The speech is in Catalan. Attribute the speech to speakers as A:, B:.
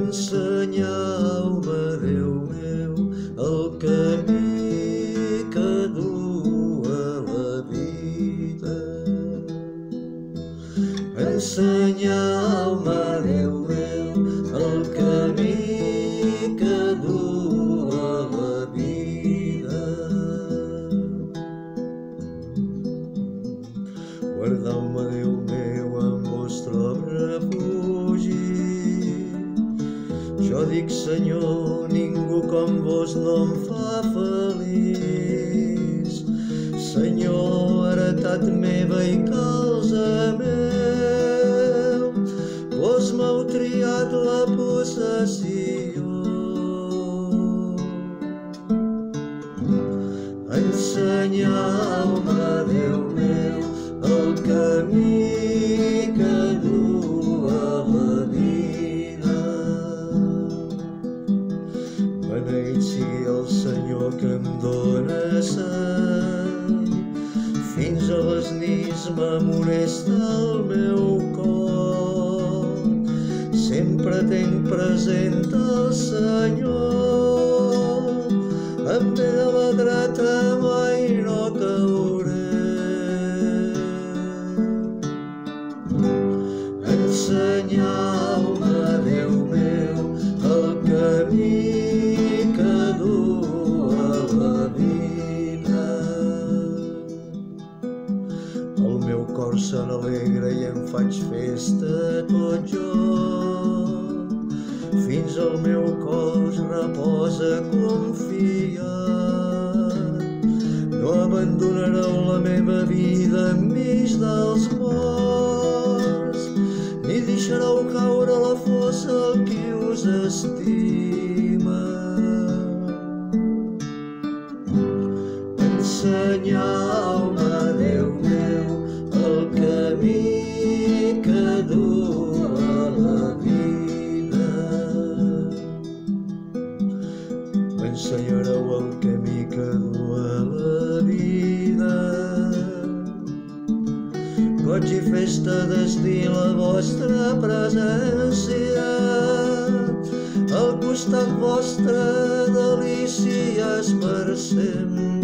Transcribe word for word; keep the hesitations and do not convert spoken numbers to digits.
A: Ensenyeu-me, Déu meu, el camí que du a la vida. Ensenyeu-me, Déu meu, el camí que du a la vida. Guardeu-me, Déu meu, en vostre refugi. Jo dic, Senyor, ningú com vos no em fa feliç. Senyor, heretat meva i calze meu, vos m'heu triat la possessió. Ensenyeu-me, Déu meu, el camí que du a la vida. Beneït sigui el Senyor que em dóna salut, fins a les nits m'amonesta el meu cor. Sempre tenc present el Senyor, en ve de la dreta mai no cauré. Ensenyeu-me, Déu meu, el camí que du a la vida. El meu cor se n'alegra i em faig festa tot jo, fins el meu cos reposa confiat. No abandonareu la meva vida enmig dels morts, ni deixareu caure a la fossa el qui us estima. Ensenyeu-me, Déu meu, el camí que du a la vida. M'ensenyareu el camí que du a la vida. Goig i festa d'estir la vostra presència, al costat vostre delícies per sempre.